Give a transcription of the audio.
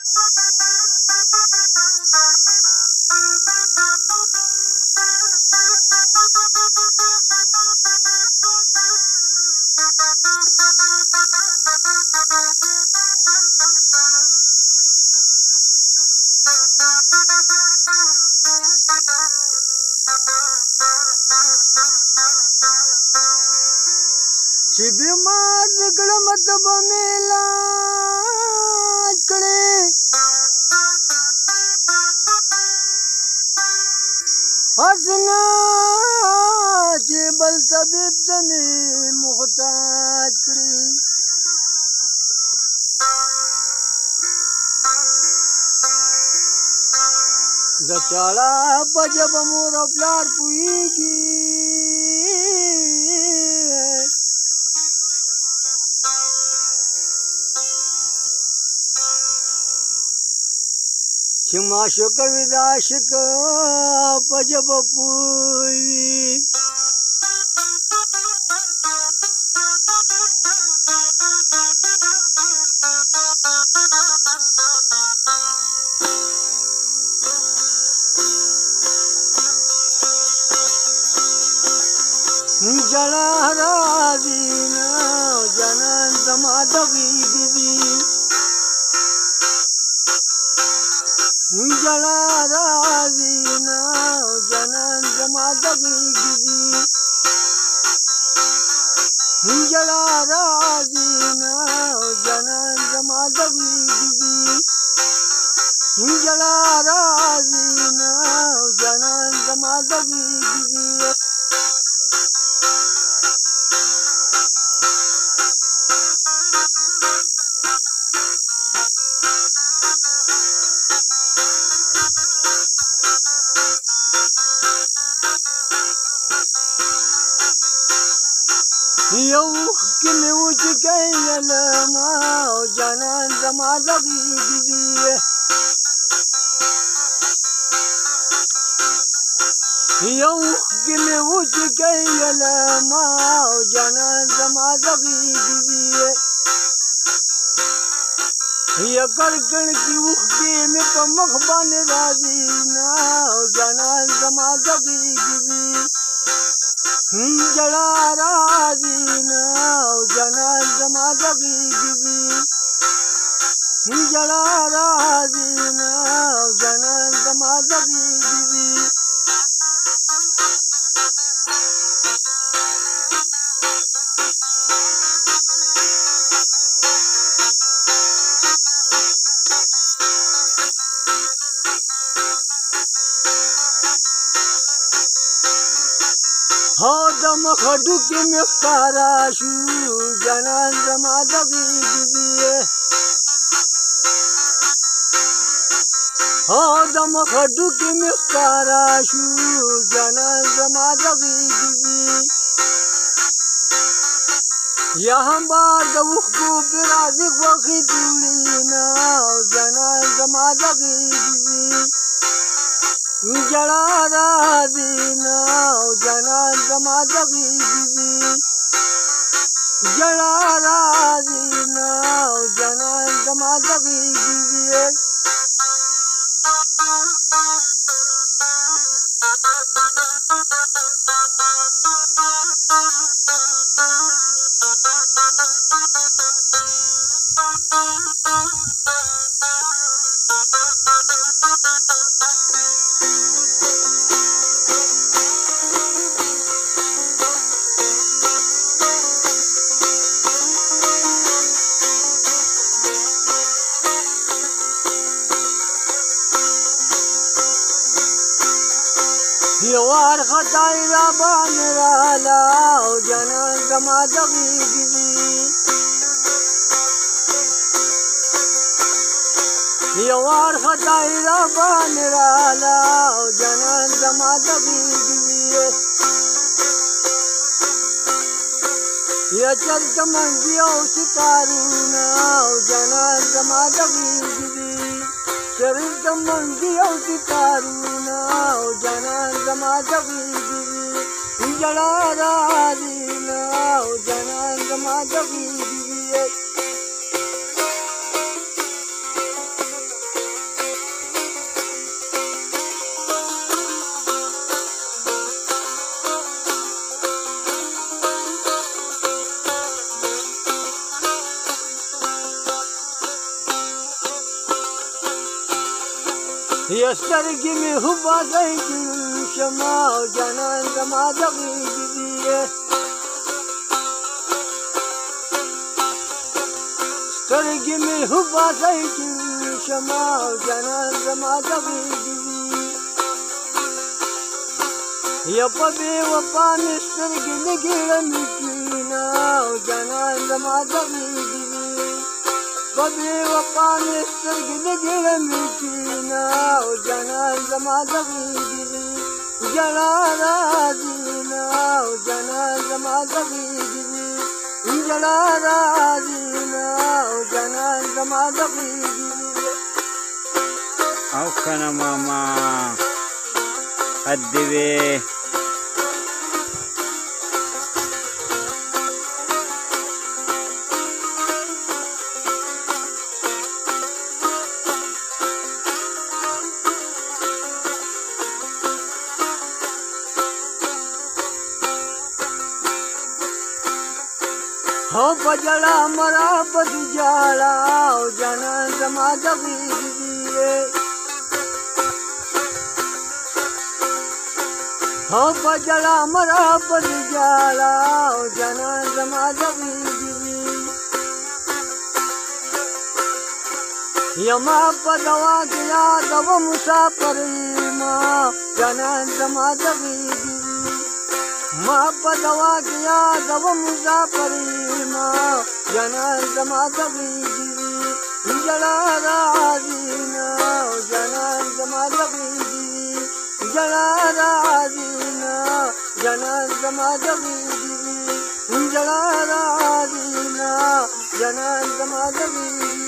چې بیمار کړم ته به مې علاج کړې حسنا چې بل طبیب ته مې محتاج کړې د چاړه په ژبه مور او پلار پوهېږي چې معشوقه وي د عاشق په ژبه پوه وي جړه راځي نه جانان زما د غېږې دي جړه راځي نه جانان زما د غېږې دي جړه راځي نه جانان زما د غېږې دي جړه راځي نه جانان زما د غېږې دي یو کې مې وچکې لما او جانان زما د غېږې دي یو کې مې وچکې لما او جانان زما د غېږې دي یا کړکړ کې اوښکې مې په مخ باندې راځي نه او جانان زما د غېږې دي جړه راځي نه او جانان زما د غېږې دي جړه راځي نه او جانان زما د غېږې دي هو د مخ هډوکي مې ښکاره شو جانان زما د غېږې دي هو د مخ هډوکي مې ښکاره شو جانان زما د غېږې دي یا هم بار د اوښکو پرې راځي غوښې جوړې نه او جانان زما د غېږې دي جړه راځي نه او جانان زما د غېږې دي جړه راځي نه او جانان زما د غېږې دي یو وارخطای را باندې راله او جانان زما د غېږې دي یو وارخطای را باندې راله او جانان زما د غېږې دي یا چرته منځي او ستارونه او جانان زما د غېږې دي چرته منځي او ستارونه او جانان زما د غېږې دي جړه راځي نه او جانان زما د غېږې دي يسترقي من هبا زيت الشماء جنان زما دقيقي يسترقي من هبا زيت الشماء جنان زما دقيقي يا بابي وبا مسترقي نقيل مكينا وجنان زما دقيقي بابي وبا مسترقي نقيل مكينا وجنان زما دقيقي جلال عزينا وجنان زما دقيقي جلال عزينا وجنان زما دقيقي او كان ماما الدبي हो बजड़ा मरा बद जाला जना जमा दबीए हो बजड़ा मरा बद जाला जना जमा दबीए यमा पदवा गया दव मुसाफर माँ जना जमा दबीए माँ पदवा गया दव मुसाफर جنان زما دقيقي جلال عزينا جنان زما دقيقي جلال عزينا جنان زما دقيقي جلال عزينا جنان زما دقيقي